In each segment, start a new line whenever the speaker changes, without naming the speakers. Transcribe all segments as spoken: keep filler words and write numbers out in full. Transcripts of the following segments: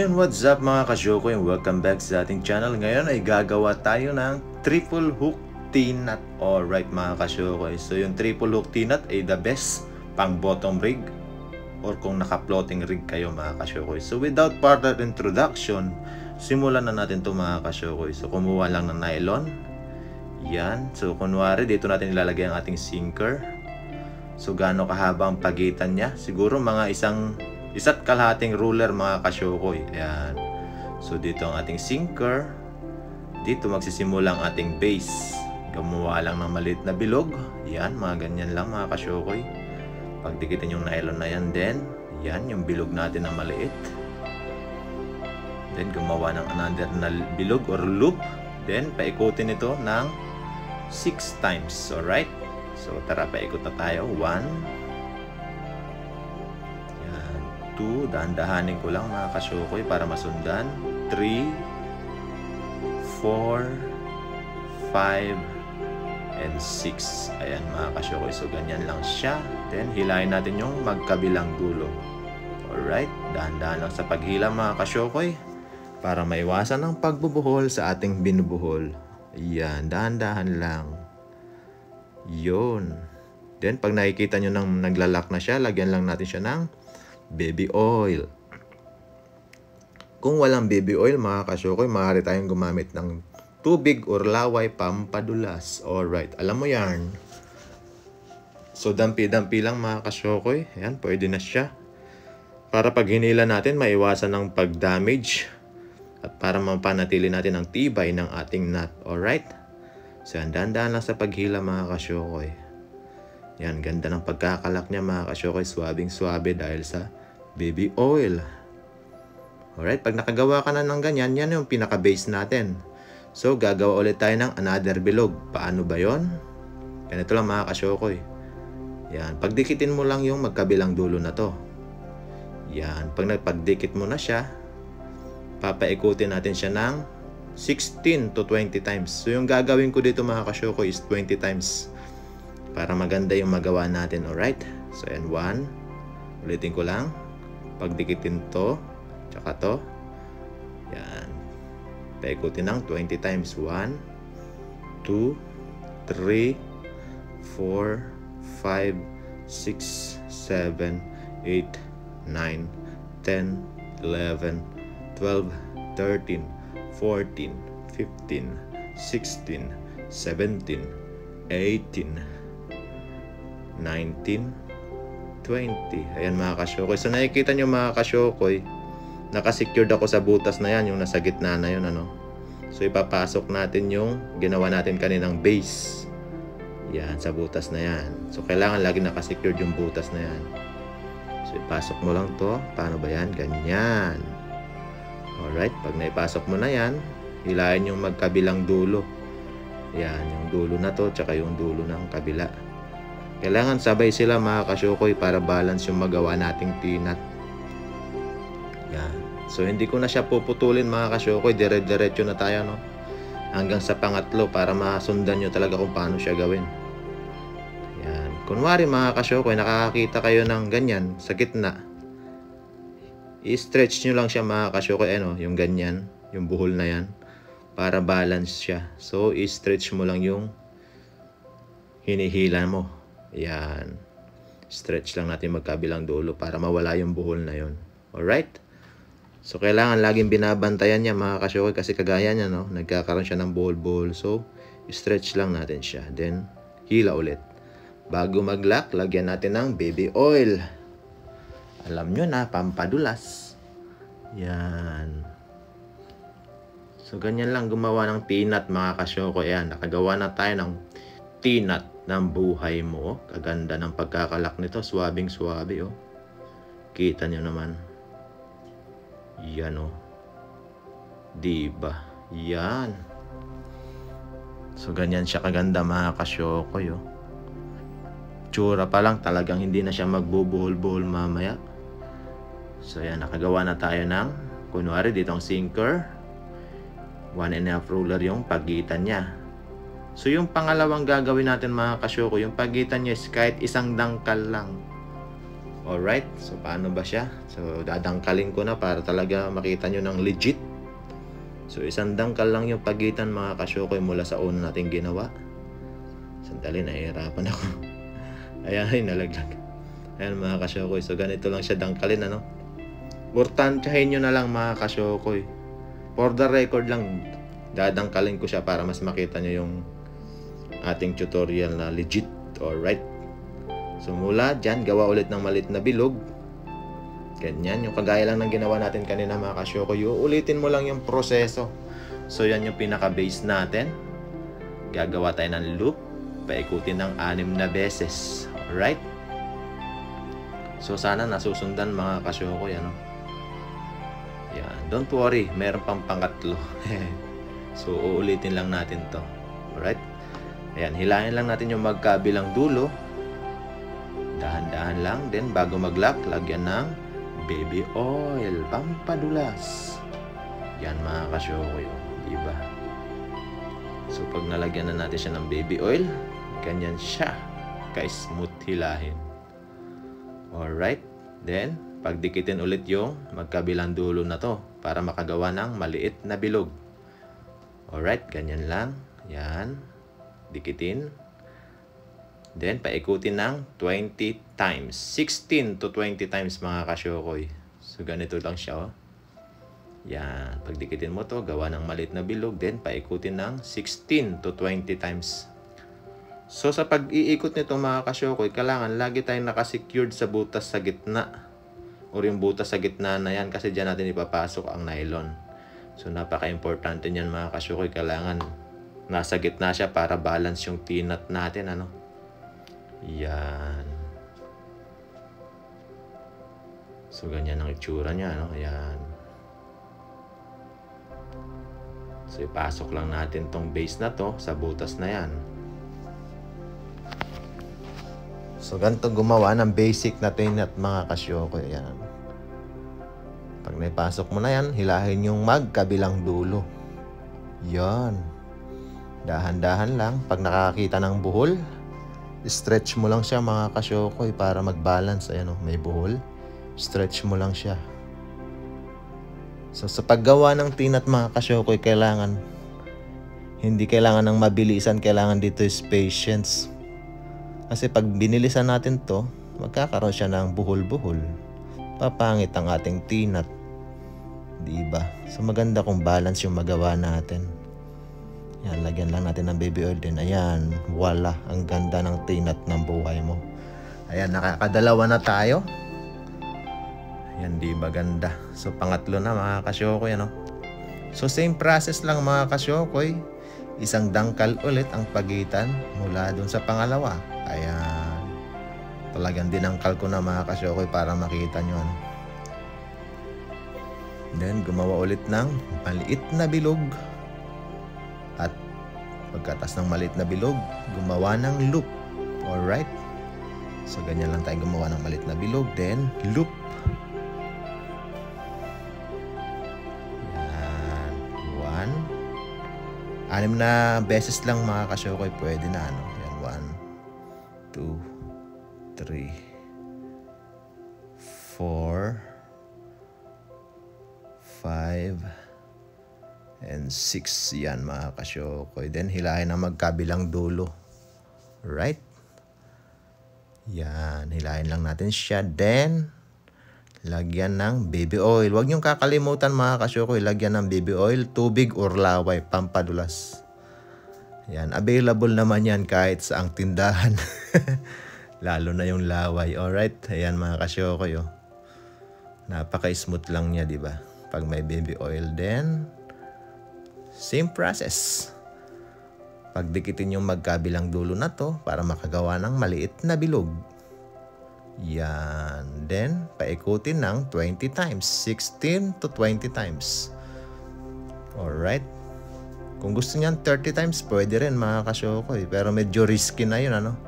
Ayun, what's up mga kasyoko, and welcome back sa ating channel. Ngayon ay gagawa tayo ng triple hook T-nut. Alright mga kasyoko, so yung triple hook T-nut ay the best pang bottom rig or kung naka-floating rig kayo mga kasyoko. So without further introduction, simulan na natin to mga kasyoko. So kumuha lang ng nylon. Yan, so kunwari dito natin ilalagay ang ating sinker. So gaano kahaba ang pagitan niya? Siguro mga isang isa't kalahating ruler mga kasyokoy. Ayan. So dito ang ating sinker. Dito magsisimula ang ating base. Gumawa lang ng maliit na bilog. Yan, mga ganyan lang mga kasyokoy. Pagdikitin yung nylon na yan, then yan yung bilog natin na maliit. Then gumawa ng another na bilog or loop. Then paikutin ito ng six times. Alright? So tara, paikot na tayo. one, two, dahan-dahanin ko lang mga kasyokoy para masundan. three, four, five, and six. Ayan mga kasyokoy. So ganyan lang siya. Then hilahin natin yung magkabilang dulo. Alright. Dahan-dahan lang sa paghila mga kasyokoy para maiwasan ang pagbubuhol sa ating binubuhol. Ayan. Dahan-dahan lang. Yun. Then pag nakikita nyo nang naglalak na siya, lagyan lang natin siya ng baby oil. Kung walang baby oil mga kasyokoy, maaari tayong gumamit ng tubig or laway pampadulas. Alright, alam mo yan. So dampi-dampi lang mga kasyokoy. Ayan, pwede na siya. Para pag hinila natin, maiwasan ng pag-damage at para mapanatili natin ang tibay ng ating nut. Alright? So yan, dahan-dahan lang sa paghila mga kasyokoy. Yan, ganda ng pagkakalak niya mga kasyokoy. Swabing-swabe dahil sa baby oil. Alright, pag nakagawa ka na ng ganyan, yan yung pinaka-base natin. So, gagawa ulit tayo ng another bilog. Paano ba yon? Ganito lang mga kasyokoy. Yan, pagdikitin mo lang yung magkabilang dulo na to. Yan, pag nagpagdikit mo na siya, papaikutin natin siya ng sixteen to twenty times. So, yung gagawin ko dito mga kasyokoy is twenty times. Para maganda yung magawa natin, alright? So, yan, one. Ulitin ko lang. Pagdikitin to, tsaka to. Yan. Paikutin ng twenty times. one, two, three, four, five, six, seven, eight, nine, ten, eleven, twelve, thirteen, fourteen, fifteen, sixteen, seventeen, eighteen, nineteen, twenty. Ayan mga kasyokoy. So nakikita nyo mga kasyokoy, nakasecured ako sa butas na yan, yung nasa gitna na yun, ano. So ipapasok natin yung ginawa natin kaninang base. Yan, sa butas na yan. So kailangan lagi nakasecured yung butas na yan. So ipasok mo lang to. Paano ba yan? Ganyan. Alright, pag naipasok mo na yan, hilahin yung magkabilang dulo. Yan, yung dulo na to, tsaka yung dulo ng kabila. Kailangan sabay sila mga kasyokoy para balance yung magawa nating T-nut. Yan. So hindi ko na siya puputulin mga kasyokoy. Dire-diretso na tayo, no? Hanggang sa pangatlo para masundan nyo talaga kung paano siya gawin. Yan. Kunwari mga kasyokoy, nakakakita kayo ng ganyan sa gitna. I-stretch nyo lang siya mga kasyokoy. Ano, yung ganyan, yung buhol na yan. Para balance siya. So i-stretch mo lang yung hinihila mo. Yan. Stretch lang natin magkabilang dulo para mawala yung buhol na yon. Alright? So, kailangan laging binabantayan niya mga kasyokoy kasi kagaya niya, no? Nagkakaroon siya ng buhol-buhol. So, stretch lang natin siya. Then, hila ulit. Bago mag-lock, lagyan natin ng baby oil. Alam nyo na, pampadulas. Yan. So, ganyan lang gumawa ng T-nut mga kasyokoy. Yan, nakagawa na tayo ng T-nut ng buhay mo. Kaganda ng pagkakalak nito. Swabing swabe, oh. Kita nyo naman. Yan, oh. Diba? Yan. So, ganyan siya kaganda mga kasyokoy, oh. Tsura pa lang, talagang hindi na siya magbubuhol-buhol mamaya. So, yan. Nakagawa na tayo ng, kunwari, dito ang sinker. One and a half ruler yung pagitan niya. So yung pangalawang gagawin natin mga kasyoko, yung pagitan niya is kahit isang dangkal lang. Alright, so paano ba siya? So dadangkalin ko na para talaga makita nyo ng legit. So isang dangkal lang yung pagitan mga kasyokoy mula sa una nating ginawa. Sandali, nahihirapan ako. Ayan, ay nalaglag. Ayan mga kasyokoy, so ganito lang siya dangkalin, ano. Importantyahin nyo na lang mga kasyokoy. For the record lang, dadangkalin ko siya para mas makita nyo yung ating tutorial na legit. Alright. So mula dyan, gawa ulit ng maliit na bilog. Ganyan, yung kagaya lang ng ginawa natin kanina mga kasyokoy. Uulitin mo lang yung proseso. So yan yung pinaka-base natin. Gagawa tayo ng loop. Paikutin ng anim na beses. Alright? So sana nasusundan mga kasyokoy, ano? Yan, don't worry, meron pang pangatlo. So uulitin lang natin to. Alright? Ayan, hilahin lang natin yung magkabilang dulo. Dahan-dahan lang. Then, bago mag-lock, lagyan ng baby oil. Pampadulas. Yan mga kasyokoy. Diba? So, pag nalagyan na natin siya ng baby oil, ganyan siya. Ka-smooth hilahin. Alright. Then, pagdikitin ulit yung magkabilang dulo na to para makagawa ng maliit na bilog. Alright. Ganyan lang. Yan. Dikitin. Then, paikutin ng twenty times. sixteen to twenty times mga kasyokoy. So, ganito lang siya. Oh. Yan. Pagdikitin mo to, gawa ng maliit na bilog. Then, paikutin ng sixteen to twenty times. So, sa pag-iikot nito mga kasyokoy, kailangan lagi tayong nakasecured sa butas sa gitna. O yung butas sa gitna na yan kasi dyan natin ipapasok ang nylon. So, napaka-importante niyan mga kasyokoy. Kailangan nasa gitna siya para balance yung tinat natin, ano. Yan. So, ganyan ang itsura niya, no? Yan. So, ipasok lang natin tong base na to sa butas na yan. So, ganito gumawa ng basic na tinat mga kasyokoy. Yan. Pag naipasok mo na yan, hilahin yung magkabilang dulo. Yan. Dahan-dahan lang. Pag nakakita ng buhol, stretch mo lang siya mga kasyokoy para mag-balance. Ayan o, may buhol. Stretch mo lang siya. So, sa paggawa ng tinat mga kasyokoy, kailangan, hindi kailangan ng mabilisan. Kailangan dito is patience. Kasi pag binilisan natin to, magkakaroon siya ng buhol-buhol. Papangit ang ating tinat. Diba? So, maganda kung balance yung magawa natin. Yan, lagyan lang natin ng baby oil din. Ayan, wala. Ang ganda ng tinat ng buhay mo. Ayan, nakakadalawa na tayo. Ayan, di ba ganda? So, pangatlo na mga kasyokoy, ano? So, same process lang mga kasyokoy. Isang dangkal ulit ang pagitan mula dun sa pangalawa. Ayan. Talagang dinangkal ko na mga kasyokoy para makita nyo, ano? Then, gumawa ulit ng maliit na bilog. At pagkatas ng maliit na bilog, gumawa ng loop. Alright? So, ganyan lang tayo gumawa ng maliit na bilog. Then, loop. Yan. One. Anim na beses lang mga kasyokoy. Pwede na, ano? Yan. One. Two. Three. Four. Five. And six. Yan mga kasyokoy. Then hilahin ang magkabilang dulo. Right? Yan. Hilahin lang natin siya. Then lagyan ng baby oil. Huwag niyong kakalimutan mga kasyokoy. Lagyan ng baby oil, tubig or laway. Pampadulas. Yan. Available naman yan kahit sa ang tindahan. Lalo na yung laway. Alright? Ayan mga kasyokoy. Oh. Napaka-smooth lang niya, di ba? Pag may baby oil. Then same process. Pagdikitin yung magkabilang dulo na to para makagawa ng maliit na bilog. Yan. Then, paikutin ng twenty times. sixteen to twenty times. Alright. Kung gusto niyan thirty times, pwede rin mga kasyokoy. Pero medyo risky na yun, ano?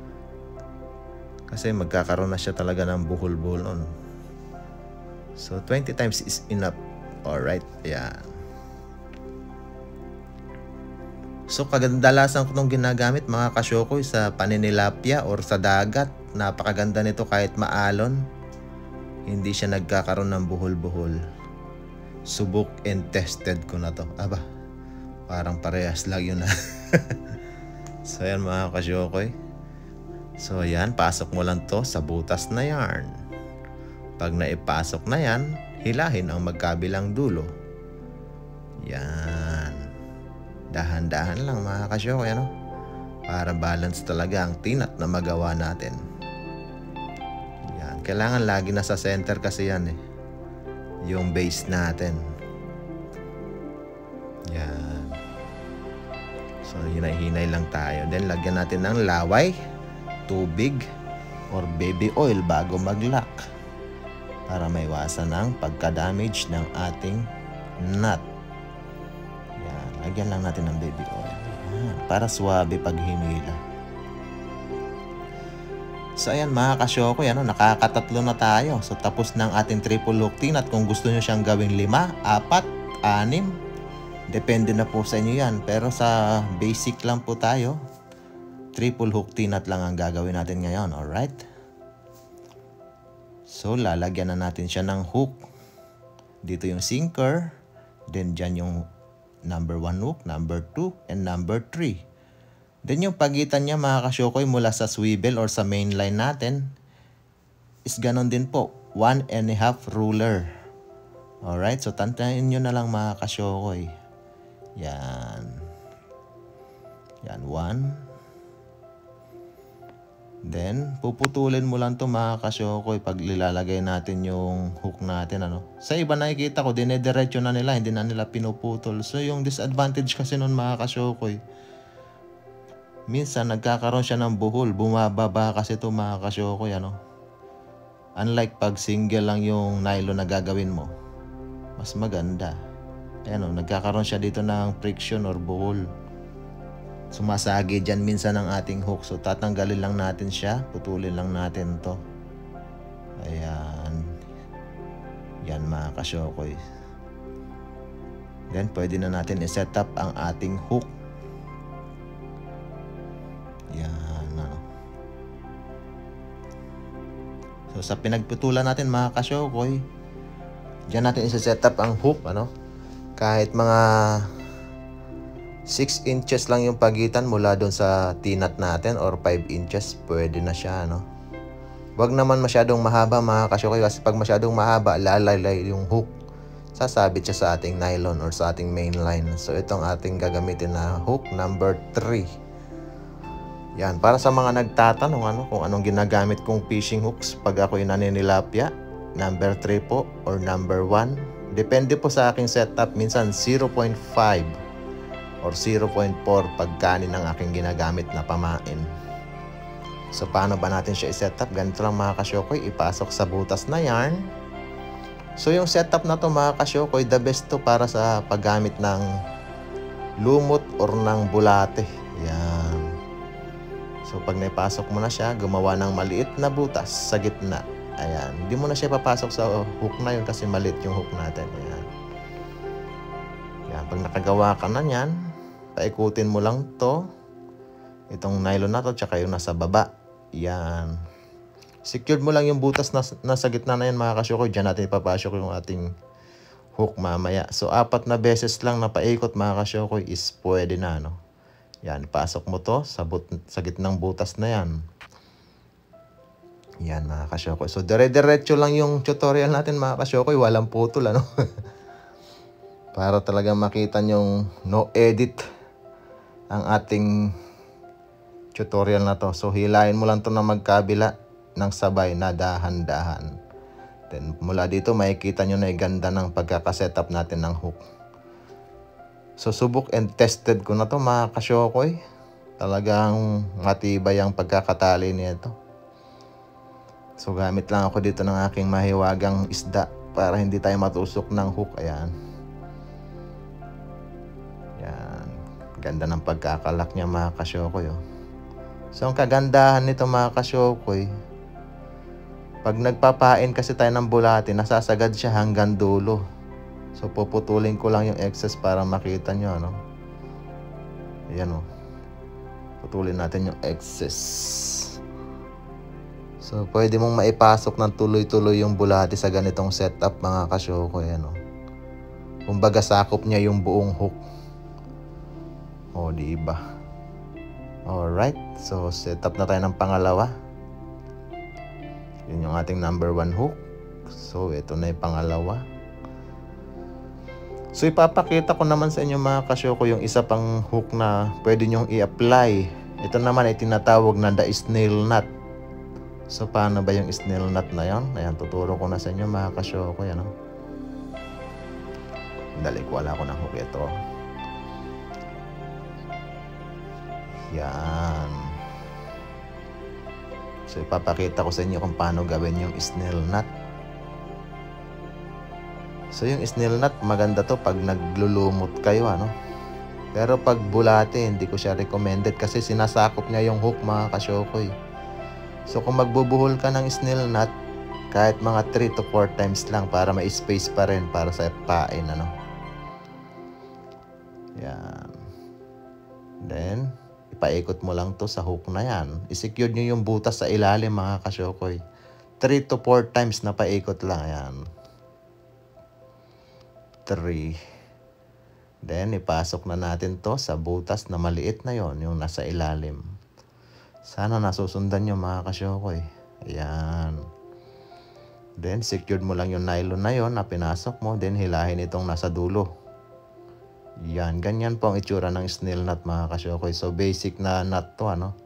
Kasi magkakaroon na siya talaga ng buhol-buhol nun. So, twenty times is enough. Alright. Yan. So, kadalasan ko itong ginagamit mga kasyokoy sa paninilapia or sa dagat. napakaganda nito kahit maalon. Hindi siya nagkakaroon ng buhol-buhol. Subok and tested ko na to. Aba, parang parehas lang yun na. So ayan mga kasyokoy. So ayan, pasok mo lang to sa butas na yarn. Pag naipasok na yan, hilahin ang magkabilang dulo. Yan. Dahan-dahan lang mga kasyokoy, ano? Para balance talaga ang tinat na magawa natin. Yan. Kailangan lagi nasa center kasi yan eh. Yung base natin. Yan. So hinay-hinay lang tayo. Then lagyan natin ng laway, tubig, or baby oil bago mag-lock. Para maiwasan ang pagka-damage ng ating nut. Yan. Lagyan lang natin ng baby oil. Yan. Para swabe pag hinila. So ayan mga kasyokoy, ano, nakakatatlo na tayo. So tapos ng ating triple hook tin, at kung gusto nyo siyang gawing lima, apat, anim, depende na po sa inyo yan. Pero sa basic lang po tayo, triple hook tin at lang ang gagawin natin ngayon. Alright? So lalagyan na natin siya ng hook. Dito yung sinker. Then dyan yung number one hook, number two, and number three. Then yung pagitan niya mga kasyokoy mula sa swivel or sa main line natin is ganon din po. One and a half ruler. Alright, so tantayin nyo na lang mga kasyokoy. Yan. Yan, one. Then, puputulin mo lang to mga kasyokoy pag lilalagay natin yung hook natin, ano. Sa iba nakikita ko, dinediretso na nila, hindi na nila pinuputol. So, yung disadvantage kasi nun mga kasyokoy, minsan nagkakaroon siya ng buhol, bumababa kasi to mga kasyokoy, ano. Unlike pag single lang yung nylon na gagawin mo, mas maganda. Ayan o, nagkakaroon siya dito ng friction or buhol. Sumasagi dyan minsan ang ating hook. So tatanggalin lang natin siya, putulin lang natin to. Ayan. Yan mga kasyokoy. Then pwede na natin i-set up ang ating hook. Yan, ano. So sa pinagputulan natin mga kasyokoy, dyan natin i-set up ang hook, ano. Kahit mga six inches lang yung pagitan mula doon sa tinat natin or five inches, pwede na siya, no? Wag naman masyadong mahaba mga kasyokoy, kasi pag masyadong mahaba, lalaylay yung hook. Sasabit siya sa ating nylon or sa ating main line. So itong ating gagamitin na hook number three. Yan, para sa mga nagtatanong ano, kung anong ginagamit kong fishing hooks pag ako inaninilapya, number three po or number one. Depende po sa aking setup, minsan zero point five or zero point four pagkanin ang aking ginagamit na pamain. So paano ba natin siya i-setup? Ganito lang mga kasyokoy, ipasok sa butas na yarn. So yung setup na to mga kasyokoy, the best to para sa paggamit ng lumot or ng bulate. Yan. So pag naipasok mo na siya, gumawa ng maliit na butas sa gitna. Ayan, hindi mo na siya papasok sa hook na yun kasi maliit yung hook natin. Ayan. Yan, pag nakagawa ka na yan, paikutin mo lang to, itong nylon na to, tsaka yung nasa baba. Yan. Secured mo lang yung butas na nasa gitna na yan mga kasyokoy. Diyan natin ipapasok yung ating hook mamaya. So, apat na beses lang na paikot mga kasyokoy is pwede na, no? Yan, pasok mo to sa, but sa gitnang butas na yan. Yan mga kasyokoy. So, dire-diretso lang yung tutorial natin mga kasyokoy. Walang putol, ano? Para talaga makita nyong no edit ang ating tutorial na to. So, hilahin mo lang to na magkabila ng sabay na dahan-dahan. Then, mula dito, makikita nyo na yung ganda ng pagkakasetup natin ng hook. So, subok and tested ko na to mga kasyokoy. Talagang matibay ang pagkakatali nito. So, gamit lang ako dito ng aking mahiwagang isda para hindi tayo matusok ng hook. Ayan. Yan. Ganda ng pagkakalak niya mga kasyokoy. Oh. So, ang kagandahan nito mga kasyokoy, pag nagpapain kasi tayo ng bulate, nasasagad siya hanggang dulo. So, puputulin ko lang yung excess para makita nyo, ano. Ayan, oh. Putulin natin yung excess. So, pwede mong maipasok ng tuloy-tuloy yung bulati sa ganitong setup mga kasyokoy. Ano? Kumbaga sakop niya yung buong hook. O, diba? Alright. So, setup na tayo ng pangalawa. Yun yung ating number one hook. So, ito na yung pangalawa. So, ipapakita ko naman sa inyo mga kasyokoy yung isa pang hook na pwede nyong i-apply. Ito naman ay tinatawag na the snail knot. So, paano ba yung snail knot na yan? Ayan, tuturo ko na sa inyo mga kasyokoy. Ano? Dali ko, wala ko ng hook ito. Yan. So, ipapakita ko sa inyo kung paano gawin yung snail knot. So, yung snail knot, maganda to pag naglulumot kayo, ano? Pero pag bulate, hindi ko siya recommended kasi sinasakop niya yung hook mga kasyokoy. So, kung magbubuhol ka ng snail knot, kahit mga three to four times lang para may space pa rin para sa pain, ano? Yan. Then, ipaikot mo lang to sa hook na yan. I-secure nyo yung butas sa ilalim mga kasyokoy. three to four times na paikot lang. Yan. three. Then, ipasok na natin to sa butas na maliit na yon, yung nasa ilalim. Sana nasusundan nyo mga kasyokoy. Ayan. Then, secured mo lang yung nylon na yon na pinasok mo. Then, hilahin itong nasa dulo. Yan. Ganyan po ang itsura ng snail knot mga kasyokoy. So, basic na knot to, ano?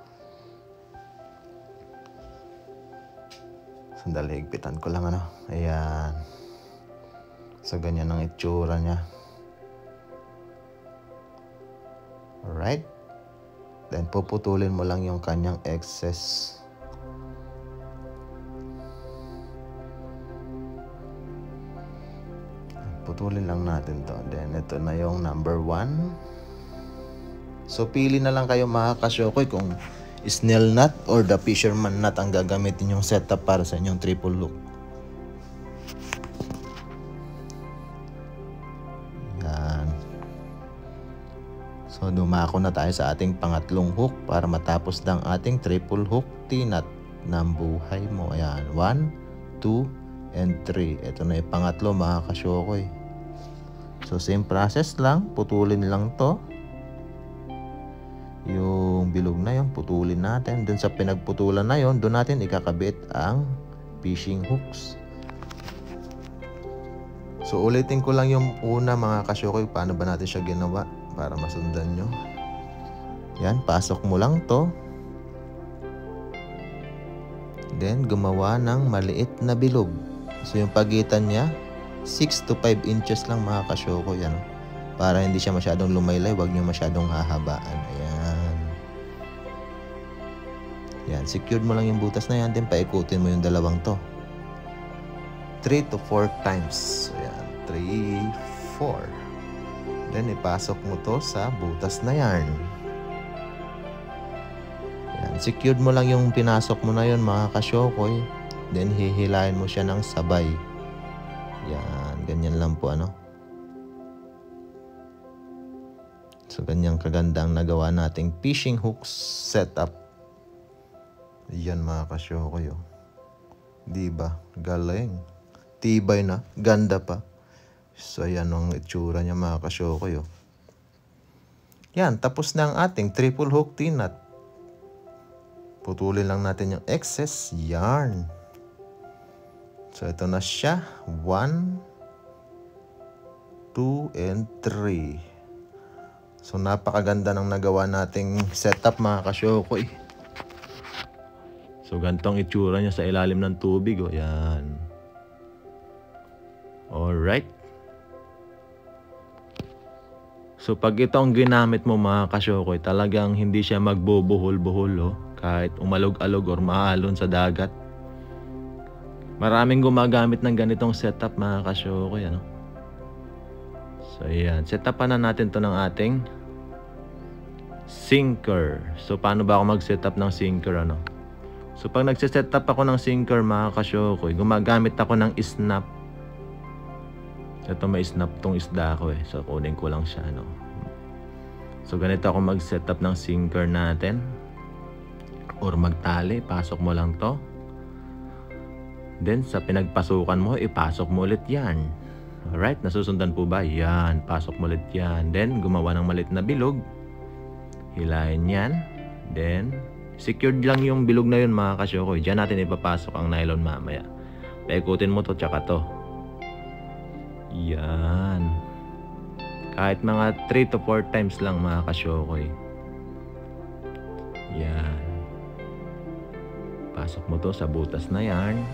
Sandali, higpitan ko lang, ano? Ayan. So, ganyan ang itsura niya. Alright. Then, puputulin mo lang yung kanyang excess. Putulin lang natin to. Then, ito na yung number one. So, pili na lang kayo mga kasyokoy kung snail knot or the fisherman knot ang gagamitin yung setup para sa inyong triple hook. So, dumako na tayo sa ating pangatlong hook para matapos ng ating triple hook T-knot ng buhay mo. Ayan, one, two, and three. Ito na yung pangatlo mga kasyokoy. So, same process lang. Putulin lang to. Yung bilog na yun, putulin natin. Dun sa pinagputulan na yun, dun natin ikakabit ang fishing hooks. So, ulitin ko lang yung una mga kasyokoy. Paano ba natin siya ginawa? Para masundan nyo. Yan, pasok mo lang to. Then, gumawa ng maliit na bilog. So, yung pagitan niya, six to five inches lang mga kasyokoy. Yan. Para hindi siya masyadong lumaylay, wag nyo masyadong hahabaan. Ayan. Yan, secured mo lang yung butas na yan. Then, paikutin mo yung dalawang to. three to four times. So, yan. three, four. Then, ipasok mo to sa butas na yarn. Yan. Secured mo lang yung pinasok mo na yun, mga kasyokoy. Then, hihilahin mo siya ng sabay. Yan. Ganyan lang po, ano. So, ganyang kagandang nagawa nating fishing hooks setup. Yan, mga kasyokoy, oh. Diba? Galing. Tibay na. Ganda pa. So, ayan ang itsura niya mga kasyokoy. Oh. Yan, tapos na ang ating triple hook T-knot. Putulin lang natin yung excess yarn. So, ito na siya. one, two, and three. So, napakaganda ng nagawa nating setup mga kasyokoy. So, gantong itsura niya sa ilalim ng tubig. Oh. Yan. Alright. So, pag ito ang ginamit mo mga kasyokoy, talagang hindi siya magbubuhol-buhol, oh, kahit umalog-alog or mahalon sa dagat. Maraming gumagamit ng ganitong setup mga kasyokoy, ano? So, ayan. Setapan na natin to ng ating sinker. So, paano ba ako mag-setup ng sinker, ano? So, pag nagsisetup ako ng sinker mga kasyokoy, gumagamit ako ng snap. Ito may snap tong isda ko eh. So, kunin ko lang siya, no? So, ganito ako mag-setup ng sinker natin. or magtali, pasok mo lang to. Then sa pinagpasukan mo, ipasok mo ulit yan. Alright, nasusundan po ba? Yan, pasok mo ulit yan. Then gumawa ng maliit na bilog, hilahin yan. Then secured lang yung bilog na yun mga kasyokoy. Diyan natin ipapasok ang nylon mamaya. Paikutin mo to tsaka to. Yan. Kahit mga three to four times lang mga kasyokoy. Yan. Pasok mo to sa butas na yan.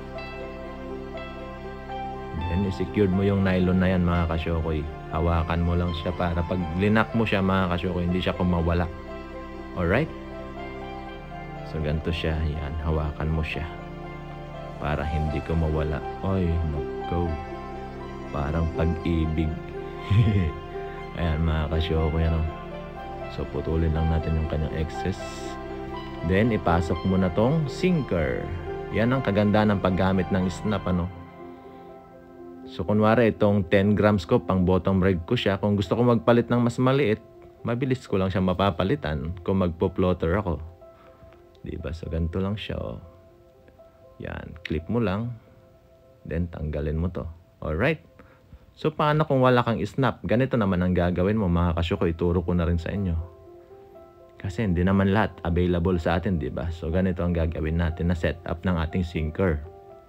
Then secured mo yung nylon na yan mga kasyokoy. Hawakan mo lang siya para pag linak mo siya mga kasyokoy, hindi siya kumawala. Alright? So ganito siya, yan, hawakan mo siya para hindi ko mawala. Oy, nako, parang pag-ibig. Ayan mga kasyokoy, ano? So putulin lang natin yung kanyang excess. Then ipasok mo na tong sinker. Yan ang kaganda ng paggamit ng snap, ano? So kunwari itong ten grams ko, pang bottom reg ko siya. Kung gusto ko magpalit ng mas maliit, mabilis ko lang siya mapapalitan kung magpo-plotter ako. Diba? So ganito lang siya, oh. Yan, clip mo lang. Then tanggalin mo to. Alright. So paano kung wala kang snap? Ganito naman ang gagawin mo mga kasyokoy. Ituro ko na rin sa inyo. Kasi hindi naman lahat available sa atin, diba? So ganito ang gagawin natin na setup ng ating sinker.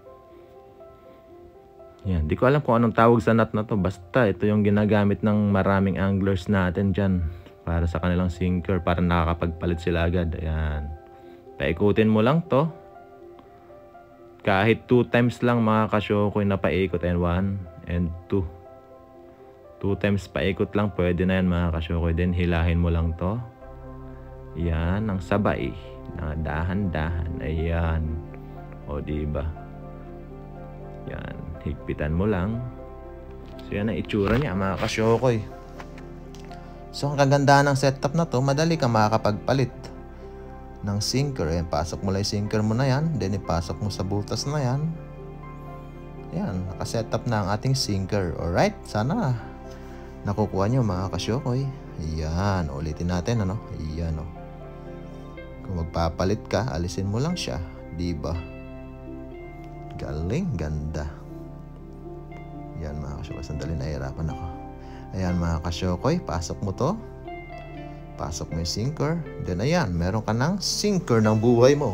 Yan, di ko alam kung anong tawag sa nut na to. Basta ito yung ginagamit ng maraming anglers natin dyan para sa kanilang sinker, para nakakapagpalit sila agad. Ayan. Paikutin mo lang to. Kahit two times lang mga kasyokoy na paikot. And one and two. Two times paikot lang. Pwede na yan mga kasyokoy. Then hilahin mo lang to. Yan, ang sabay. Na dahan-dahan. Ayan. O diba? Yan. Higpitan mo lang. So yan ang itsura niya mga kasyokoy. So ang kagandahan ng setup na to, madali kang makakapagpalit ng sinker. Ayan, pasok mo lang yung sinker mo na yan. Then ipasok mo sa butas na yan. Ayan, nakasetup na ang ating sinker. Alright, sana nakukuha nyo mga kasyokoy. Ayan, ulitin natin, ano. Ayan, o. Kung magpapalit ka, alisin mo lang siya. Diba? Galing, ganda. Ayan mga kasyokoy, sandali, nahihirapan ako. Ayan mga kasyokoy, pasok mo to. Pasok mo yung sinker. Then ayan, meron ka ng sinker ng buhay mo.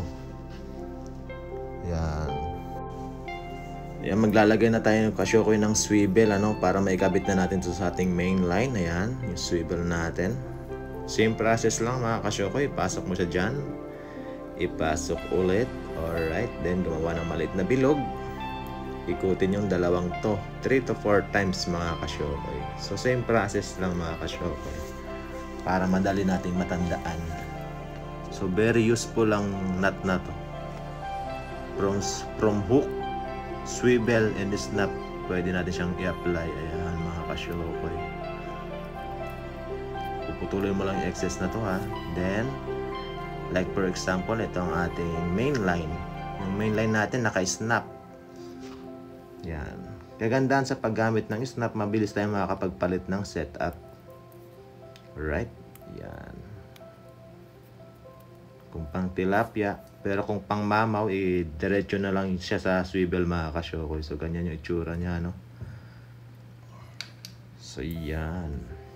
Ayan. Ayan, maglalagay na tayo ng kasyokoy ng swivel, ano, para maikabit na natin ito sa ating main line. Ayan, yung swivel natin. Same process lang mga kasyokoy. Pasok mo siya dyan. Ipasok ulit. Alright, then gumawa ng maliit na bilog. Ikutin yung dalawang to. three to four times mga kasyokoy. So same process lang mga kasyokoy, para madali nating matandaan. So very useful lang nut na to. From, from hook, swivel, and snap, pwede natin siyang i-apply. Ayan mga kasyokoy. Puputulin mo lang yung excess na to, ha. Then, like for example, ito ang ating main line. Yung main line natin naka-snap. Yan. Kagandahan sa paggamit ng snap, mabilis tayong makakapagpalit ng setup. Right? Yan. Kung pang tilapia, pero kung pang mamaw, eh, diretso na lang siya sa swivel mga kasyokoy. So, ganyan yung itsura niya, no? So, yan.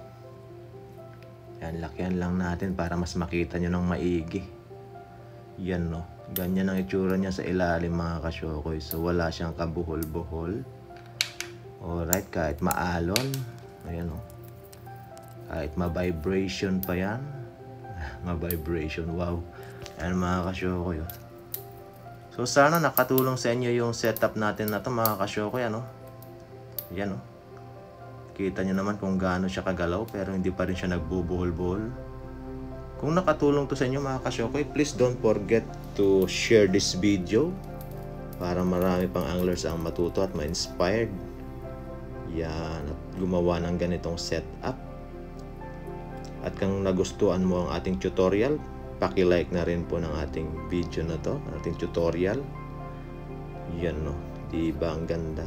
Yan, lakyan lang natin para mas makita nyo ng maigi. Yan, no? Ganyan ang itsura niya sa ilalim mga kasyokoy. So, wala siyang kabuhol-buhol. Alright, kahit maalon. Ayan, no? Kahit ma-vibration pa yan. Ma-vibration, wow. Ayan mga kasyokoy. So sana nakatulong sa inyo yung setup natin na to mga kasyokoy, ano. Yan, oh. Kita nyo naman kung gaano siya kagalaw, pero hindi pa rin siya nagbubuhol-buhol. Kung nakatulong to sa inyo mga kasyokoy, please don't forget to share this video para marami pang anglers ang matuto at ma-inspired. Yan, at gumawa ng ganitong setup. At kung nagustuhan mo ang ating tutorial, paki-like na rin po ng ating video na to, ating tutorial. Yan, no, diba ang ganda?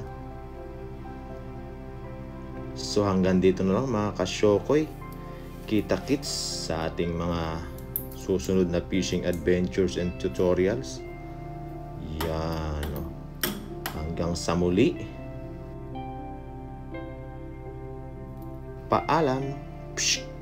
So hanggang dito na lang mga kasyokoy. Kita kits sa ating mga susunod na fishing adventures and tutorials. Yan. Oh. Hanggang sa muli. Paalam. Psh.